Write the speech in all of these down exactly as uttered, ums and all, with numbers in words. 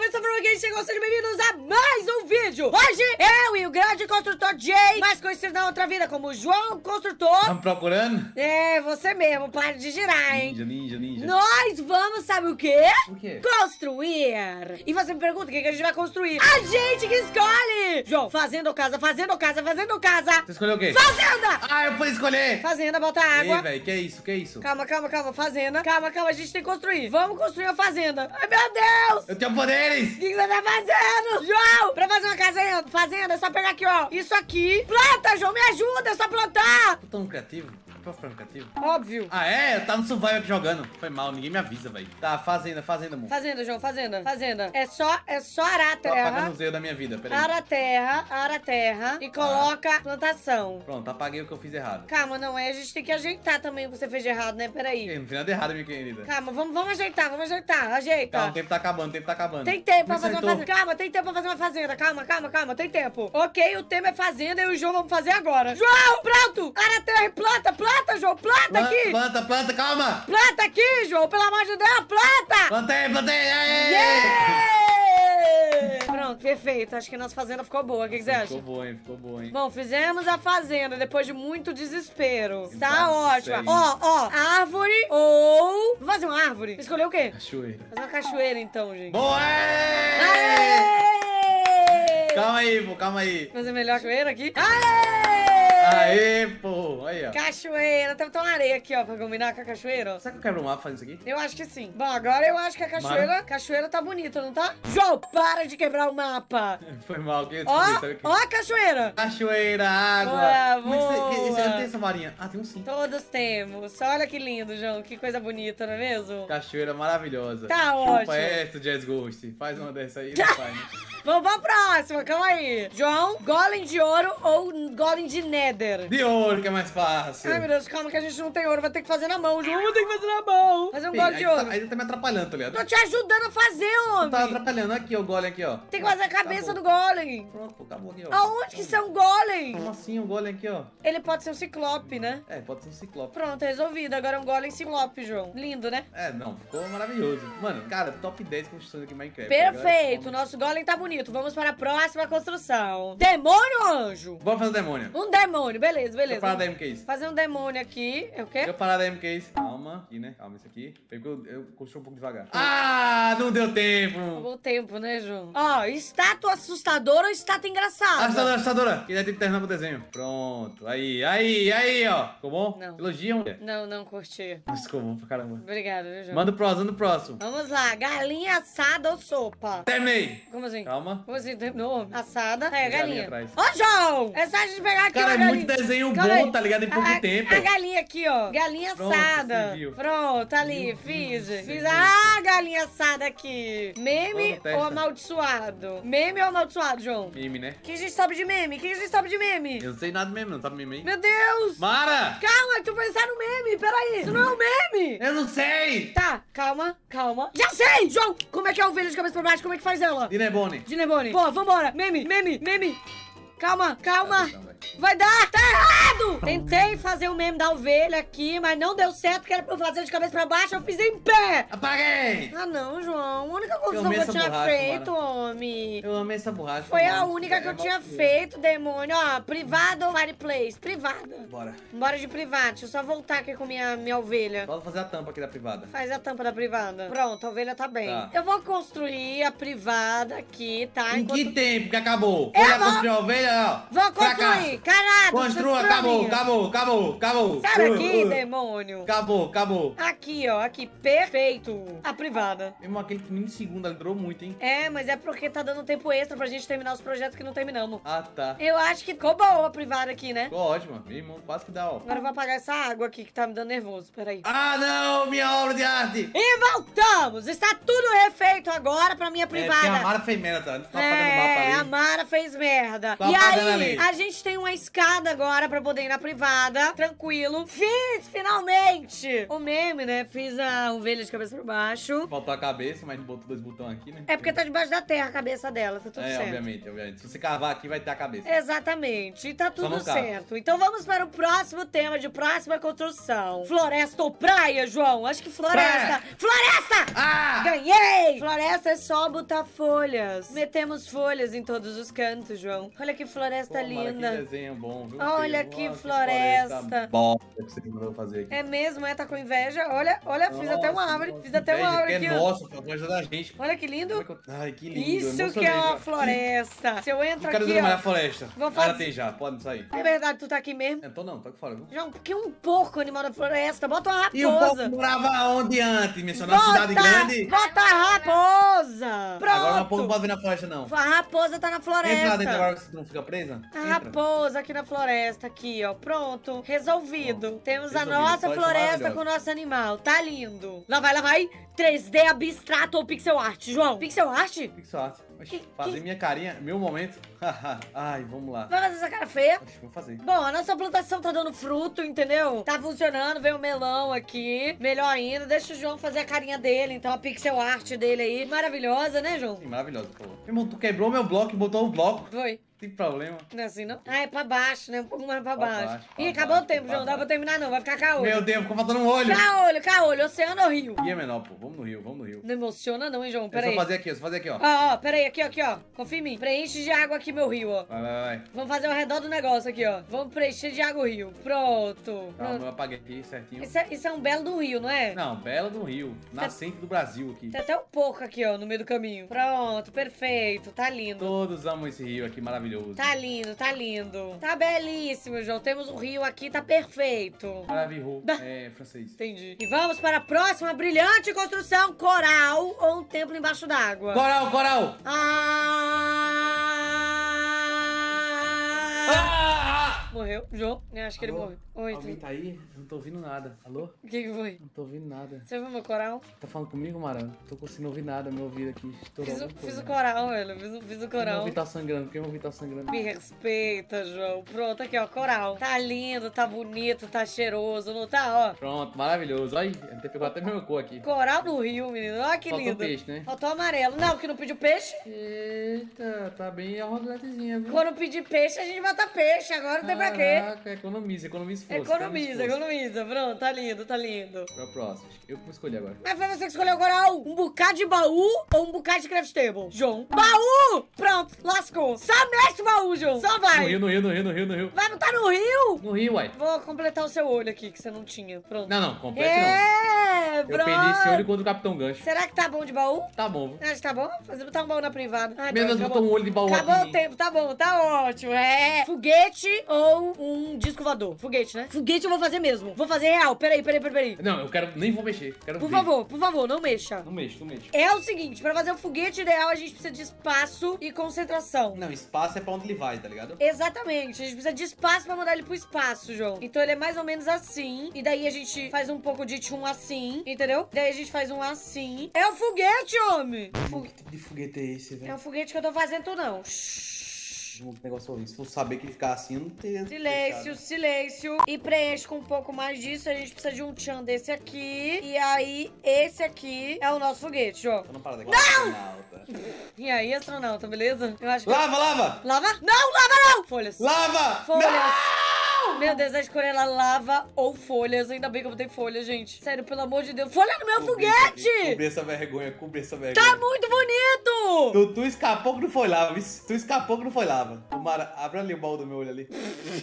começando por aqui, chegou, sejam bem-vindos a mais um vídeo. Hoje, eu e o grande construtor Jay, mais conhecido na outra vida como João Construtor. Estamos procurando? É, você mesmo, para de girar, hein? Ninja, ninja, ninja. Nós vamos, sabe o quê? O quê? Construir. E você me pergunta o que, que a gente vai construir. A gente que escolhe. João, fazenda ou casa, fazenda ou casa, fazenda ou casa. Você escolheu o quê? Fazenda! Ah, eu fui escolher. Fazenda, bota água. Ei, velho, que isso, que isso? Calma, calma, calma, fazenda. Calma, calma, a gente tem que construir. Vamos construir a fazenda. Ai, meu Deus! Eu tenho poderes! O que que você tá fazendo? João, pra fazer uma casa fazenda, é só pegar aqui, ó. Isso aqui. Planta, João, me ajuda, é só plantar. Tô tão criativo. Tô ficando criativo. Óbvio. Ah, é? Eu tava no survival aqui jogando. Foi mal, ninguém me avisa, velho. Tá, fazenda, fazenda, amor. Fazenda, João, fazenda, fazenda. É só, é só arar a Tô apagando terra. o zero da minha vida, peraí. Ara a terra, ara a terra e coloca plantação. Pronto, apaguei o que eu fiz errado. Calma, não é? A gente tem que ajeitar também o que você fez de errado, né? Peraí. Ei, não fiz nada errado, minha querida. Calma, vamos, vamos ajeitar, vamos ajeitar. Ajeita. Calma, o tempo tá acabando, o tempo tá acabando. Tem tempo pra Me fazer uma acertou. fazenda. Calma, tem tempo pra fazer uma fazenda. Calma, calma, calma, tem tempo. Ok, o tema é fazenda e o João vamos fazer agora. João, pronto! Ara a terra e planta, planta, João, planta Planta, aqui! planta, planta, calma! Planta aqui, João, pelo amor de Deus, planta! Plantei, plantei! Aê! Yeah! Pronto, perfeito. Acho que nossa fazenda ficou boa. O que, que você acha? Ficou boa, hein? Ficou boa, hein? Bom, fizemos a fazenda depois de muito desespero. Tá Exato, ótimo. sério. Ó, ó, árvore ou... Vamos fazer uma árvore? Escolheu o quê? Cachoeira. Fazer uma cachoeira, então, gente. Boa! Aê! Aê! Calma aí, pô, calma aí. Fazer melhor cachoeira aqui. Aê! Aê, pô. Aí, ó. Cachoeira. Tem uma areia aqui, ó, pra combinar com a cachoeira, ó. Será que eu quebro um mapa fazendo isso aqui? Eu acho que sim. Bom, agora eu acho que a cachoeira, cachoeira tá bonita, não tá? João, para de quebrar o mapa. Foi mal, que eu Ó, descobri, sabe o quê? ó a cachoeira. Cachoeira, água. Boa, Como é que você, que, esse boa. não tem essa varinha? Ah, tem um sim. Todos temos. Olha que lindo, João. Que coisa bonita, não é mesmo? Cachoeira maravilhosa. Tá Chupa ótimo. essa, Jazz Ghost. Faz uma dessa aí, não faz, né? Vamos pra próxima, calma aí. João, golem de ouro ou golem de nether? De ouro, que é mais fácil. Ai, meu Deus, calma que a gente não tem ouro. Vai ter que fazer na mão, João. Vai ter que fazer na mão. Fazer um Ih, golem aí de tu ouro. tá, aí tu tá me atrapalhando, tá ligado? Tô te ajudando a fazer, homem. Tá atrapalhando. Aqui, ó, o golem aqui, ó. Tem que fazer a cabeça Acabou. do golem. Pronto, pô, acabou aqui, ó. Aonde que isso é um golem? Como assim o golem aqui, ó? Ele pode ser um ciclope, né? É, pode ser um ciclope. Pronto, resolvido. Agora é um golem ciclope, João. Lindo, né? É, não, ficou maravilhoso. Mano, cara, top dez construções aqui em Minecraft. Perfeito. Nosso golem tá bonito. Vamos para a próxima construção. Demônio ou anjo? Bora fazer o demônio. Um demônio. Beleza, Deixa eu beleza. parar da M K isso. Fazer um demônio aqui. É o quê? Deixa eu parar da M K isso. Calma, aqui, né? Calma, isso aqui. Porque eu, eu construí um pouco devagar. Ah, não deu tempo. Acabou o tempo, né, João? Ó, estátua assustadora ou estátua engraçada? Assustadora, assustadora. Que deve ter que terminar o desenho. Pronto. Aí, aí, aí, ó. Ficou bom? Não. Elogia, mulher. Não, não curti. Nossa, ficou bom pra caramba. Obrigada, viu, João? Manda o próximo, manda o próximo. Vamos lá. Galinha assada ou sopa? Terminei. Como assim? Calma. Como assim? Terminou? Assada. É, Tem galinha galinha. atrás. Ó, João! É só a gente pegar aqui Cara, uma é galinha. muito desenho Calma bom, aí. tá ligado? Em pouco a, tempo. A galinha aqui, ó. Galinha Pronto, assada. você viu. Pronto, ali, Meu fiz. Deus do Fiz céu. a galinha assada aqui. Meme Vamos, testa. ou amaldiçoado? Meme ou amaldiçoado, João? Meme, né? O que a gente sabe de meme? O que a gente sabe de meme? Eu não sei nada mesmo, não. Tá meme aí? Meu Deus! Mara! Calma, tu pensar no meme, peraí. Isso não é um meme. Eu não sei! Tá, calma, calma. Já sei, João! Como é que é a ovelha de cabeça pra baixo? Como é que faz ela? Dinebone. Dinebone. Pô, vambora. Meme, meme, meme. Calma, calma. Então, vai. Vai dar! Tá errado! Tentei fazer o meme da ovelha aqui, mas não deu certo, porque era pra eu fazer de cabeça pra baixo, eu fiz em pé! Apaguei! Ah não, João. A única construção amei que eu essa tinha borracha, feito, Mara. homem. Eu amei essa borracha. Foi a mano. única que É eu tinha mal- feito, demônio. Ó, privada ou fireplace? Privada. Bora. Bora de privada. Deixa eu só voltar aqui com minha, minha ovelha. Falta fazer a tampa aqui da privada. Faz a tampa da privada. Pronto, a ovelha tá bem. Tá. Eu vou construir a privada aqui, tá? Em Enquanto- que tempo que acabou? Eu Foi lá vou- construir a ovelha, ó. Vou Fracasso. construir. Caralho, Construa, deixa eu acabou, construir. acabou, acabou, acabou. Sai Uh, daqui, uh. demônio. Acabou, acabou. Aqui, ó. Aqui, perfeito. A privada. Irmão, aquele milissegundo ali durou muito, hein? É, mas é porque tá dando tempo extra pra gente terminar os projetos que não terminamos. Ah, tá. Eu acho que ficou boa a privada aqui, né? Ficou ótimo. Meu irmão, quase que dá, ó. Agora eu vou apagar essa água aqui que tá me dando nervoso. Peraí. Ah, não! Minha obra de arte! E voltamos! Está tudo refeito agora pra minha É, porque a privada. Mara fez merda, tá? Não tá apagando o mapa É, ali. a Mara fez merda. Tá e apagando aí, ali. a gente tem uma escada agora pra poder ir na privada. Tranquilo. Fiz, finalmente! O meme, né? Fiz a ovelha de cabeça por baixo. Faltou a cabeça, mas botou dois botões aqui, né? É porque tá debaixo da terra a cabeça dela, tá tudo É, certo. obviamente, obviamente. Se você cavar aqui, vai ter a cabeça. Exatamente, e tá tudo não cava. certo. Então vamos para o próximo tema de próxima construção. Floresta ou praia, João? Acho que floresta. Praia. Floresta! Ah! Ganhei! Floresta é só botar folhas. Metemos folhas em todos os cantos, João. Olha que floresta Pô, Mara, linda. que desenho bom, viu? Olha Pedro? que Nossa, floresta. Bosta que você mandou fazer aqui. É mesmo, é? Tá com inveja? Olha, olha, fiz até uma Nossa, árvore. nossa, Fiz até uma inveja, árvore que aqui, é ó. nossa, foi coisa da gente. Olha que lindo. Como é que eu- Ai, que lindo. Isso emocionei, que é uma cara. floresta. Se eu entro Não quero aqui, ver mais ó. a floresta. Vou Ah, fazer- tem já, pode sair. É verdade, tu tá aqui mesmo? Eu tô não, tô aqui fora, viu? João, porque um porco animal da floresta. Bota uma E o raposa. povo morava onde antes? Mencionou a cidade Bota, grande? bota a raposa. Pronto. Agora o povo não pode vir na floresta, não. A raposa tá na Entra lá dentro floresta. agora que você não fica presa. A Entra. raposa aqui na floresta, aqui, ó. Pronto. Resolvido. Bom, Temos a resolvido. nossa Floresta floresta maravilhosa. com o nosso animal. Tá lindo. Lá vai, lá vai. três D abstrato ou pixel art, João? Pixel art? Pixel art. Oxi, Que- fazer que- minha carinha, meu momento. Ai, vamos lá. Vai fazer essa cara feia? Oxi, vou fazer. Bom, a nossa plantação tá dando fruto, entendeu? Tá funcionando, veio o melão aqui. Melhor ainda, deixa o João fazer a carinha dele, então a pixel art dele aí. Maravilhosa, né, João? Sim, maravilhoso, pô. Meu irmão, tu quebrou meu bloco e botou o bloco. Foi. Tem problema. Não é assim, não? Ah, é pra baixo, né? Um pouco mais pra Pra baixo. baixo, pra Ih, acabou baixo, o tempo, pra João. Não dá baixo. pra terminar, não. Vai ficar caolho. Meu Deus, ficou faltando um olho. Caolho, caolho. Oceano ou rio? E é menor, pô. Vamos no rio, vamos no rio. Não emociona, não, hein, João? É Pera só aí. fazer aqui, é só fazer aqui, ó. Ó, ó, pera aí. Aqui, ó, aqui, ó. Confia em mim. Preenche de água aqui meu rio, ó. Vai, vai, vai. Vamos fazer ao redor do negócio aqui, ó. Vamos preencher de água o rio. Pronto. Calma, eu apaguei aqui certinho. Isso é, isso é um belo do rio, não é? Não, Bela do Rio. Nascente do Brasil aqui. Tem até um porco aqui, ó, no meio do caminho. Pronto, perfeito. Tá lindo. Todos amam esse rio aqui maravilhoso. Tá lindo, tá lindo. Tá belíssimo, João. Temos um rio aqui, tá perfeito. Maravilhoso. Bah. É francês. Entendi. E vamos para a próxima brilhante construção: coral ou um templo embaixo d'água. Coral, coral! Ah! Ah! Morreu, João? Eu acho que ele Alô? morreu. Oi, Alguém tu... tá aí? Eu não tô ouvindo nada. Alô? O que que foi? Não tô ouvindo nada. Você viu meu coral? Tá falando comigo, Mara? Não tô conseguindo ouvir nada, meu ouvido aqui. Estourou Fiz o, alguma fiz coisa. o coral, velho. Fiz, o- fiz o Meu coral. ouvido tá sangrando, porque meu ouvido tá sangrando. Me respeita, João. Pronto, aqui, ó, coral. Tá lindo, tá bonito, tá cheiroso, não tá, ó? Pronto, maravilhoso. Olha, ele pegou até meu cor aqui. Coral no rio, menino. Olha que Faltou lindo. peixe, né? Faltou amarelo. Não, que não pediu peixe? Eita, tá bem arrogantezinha, viu? Quando pedir peixe, a gente bota peixe. Agora não tem pra quê. Caraca, economiza, economiza força. Economiza, economiza. Pronto, tá lindo, tá lindo. Qual é o próximo? Eu que vou escolher agora. Mas foi você que escolheu o coral. Um bocado de baú ou um bocado de craft table? João. Baú! Pronto, lascou. Só mexe o baú, João. Só No vai. rio, no rio, no rio, no rio, no rio. Vai botar no rio? No rio, uai. Vou completar o seu olho aqui, que você não tinha. Pronto. Não, não, completo não. É, Eu perdi esse pronto. olho contra o Capitão Gancho. Será que tá bom de baú? Tá bom, viu? Acho que tá bom. Fazer botar um baú na privada. Ai, Menos pronto, botou um olho de baú Acabou aqui. o tempo, tá bom, tá ótimo. É foguete ou um disco voador? Foguete, né? Foguete eu vou fazer mesmo. Vou fazer real. Peraí, peraí, peraí, peraí. Não, eu quero, nem vou mexer. Quero Por ver. favor, por favor, não mexa. Não mexe, não mexe. É o seguinte, pra fazer o foguete ideal, a gente precisa de espaço e concentração. Não, espaço é pra onde ele vai, tá ligado? Exatamente, a gente precisa de espaço pra mandar ele pro espaço, João. Então ele é mais ou menos assim. E daí a gente faz um pouco de tchum assim, entendeu? Daí a gente faz um assim. É o foguete, homem! Fu- Que tipo de foguete é esse, É velho? um foguete que eu tô fazendo, tu não. Shhh. Um negócio horrível. Se for saber que ele ficar assim, eu não teria. Silêncio, silêncio. E preenche com um pouco mais disso. A gente precisa de um tchan desse aqui. E aí, esse aqui é o nosso foguete, João. Tô na parada aqui. Não! E aí, astronauta, beleza? Eu acho que... Lava, lava! Lava? Não, lava não! Folhas. Lava! Folhas. Não! Meu Deus, a escolha era lava ou folhas. Ainda bem que eu botei folhas, gente. Sério, pelo amor de Deus. Folha no meu Cobrir essa- foguete! Cobrir essa vergonha, cobrir essa Tá vergonha. muito bonito! Tu, tu escapou que não foi lava, viu? Tu escapou que não foi lava. Ô, Mara, abre ali o baú do meu olho ali.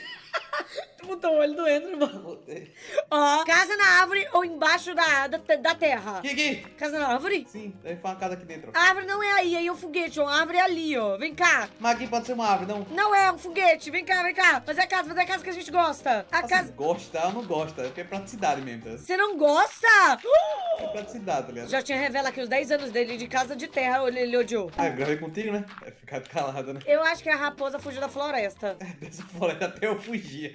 Tu botou o olho doentro, irmão. Ó, casa na árvore ou embaixo da, da, da terra? Kiki! Casa na árvore? Sim, deve fazer uma casa aqui dentro. A árvore não é aí, aí é o foguete, ó. A árvore é ali, ó. Vem cá. Mas aqui pode ser uma árvore, não? Não é um foguete. Vem cá, vem cá. Fazer a casa, fazer a casa que a gente gosta. A Vocês casa... gostam ou não gostam? É porque é praticidade mesmo, tá? Você não gosta? É praticidade, tá ligado? Já tinha revela que os dez anos dele de casa de terra, ele, ele odiou. Ah, eu gravei contigo, né? Vai ficar calada, né? Eu acho que a raposa fugiu da floresta. Dessa floresta até eu fugia. Tô tentando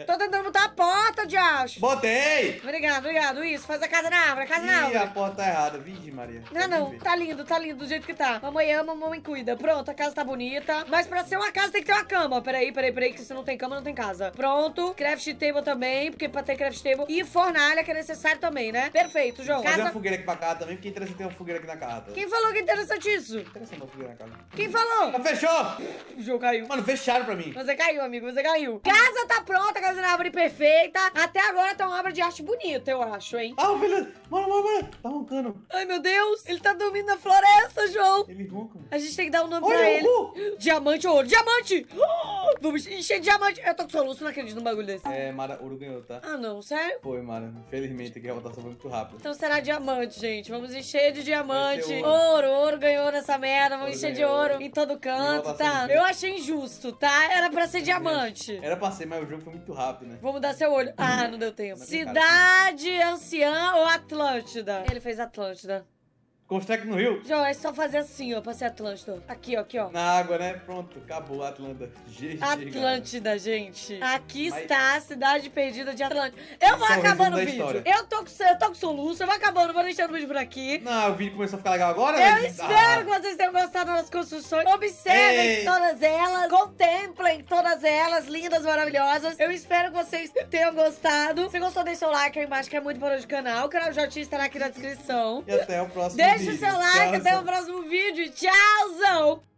não botar a porta, Josh. Botei! Obrigado, obrigado. Isso, faz a casa na árvore, a casa na Ih, árvore. a porta tá errada. Vigi, Maria. Não, não, tá lindo, tá lindo do jeito que tá. Mamãe ama, mamãe cuida. Pronto, a casa tá bonita. Mas pra ser uma casa tem que ter uma cama. Peraí, peraí, peraí, que se não tem cama, não tem casa. Pronto, craft table também, porque pra ter craft table. E fornalha, que é necessário também, né? Perfeito, João. Fazer Casa... uma fogueira aqui pra casa também, porque é interessante ter uma fogueira aqui na casa. Quem falou que é interessante isso? Interessante uma fogueira na casa. Quem falou? Mas fechou! O João caiu. Mano, fecharam pra mim. Você caiu, amigo, você caiu. Casa tá pronta, casa na árvore perfeita. Até agora tá uma obra de arte bonita, eu acho, hein? Ah, beleza. Mano, mano, mano. Tá roncando. Ai, meu Deus. Ele tá dormindo na floresta, João. Ele ronca. A gente tem que dar um nome Olha, pra ele. uh! Diamante ou ouro? Diamante! Oh, vamos encher de diamante. Eu tô com soluço, não acredito num bagulho desse. É, Mara, ouro ganhou, tá? Ah, não, sério? Foi, Mara. Infelizmente, aqui a votação foi muito rápida. Então será diamante, gente. Vamos encher de diamante. Vai ser Ouro. ouro, ouro ganhou nessa merda. Vamos Ouro encher de ganhou. ouro em todo canto, votação tá? justa. Eu achei injusto, tá? Era pra ser diamante. Era pra ser, mas o jogo foi muito rápido, né? Vou mudar seu olho. Ah, não deu tempo. Mas tem cara Cidade anciã ou Atlântida? Ele fez Atlântida. Constrói aqui no Rio. João, é só fazer assim, ó, pra ser Atlântida. Aqui, ó, aqui, ó. Na água, né? Pronto, acabou a Atlanta. G G, Atlântida, gente. Aqui Mas- está a cidade perdida de Atlântida. Eu vou Esse é o acabando o resumo da vídeo. história. Eu tô, com, eu tô com soluço, eu vou acabando, vou deixando o vídeo por aqui. Não, o vídeo começou a ficar legal agora? Eu né? espero que vocês tenham gostado das construções. Observem Ei. todas elas, contemplem todas elas, lindas, maravilhosas. Eu espero que vocês tenham gostado. Se gostou, deixa o like aí embaixo, que é muito importante do canal. O canal do Jotinha estará aqui na descrição. E até o próximo Deixa vídeo. o seu like, Tchau, até tchau. o próximo vídeo. Tchauzão!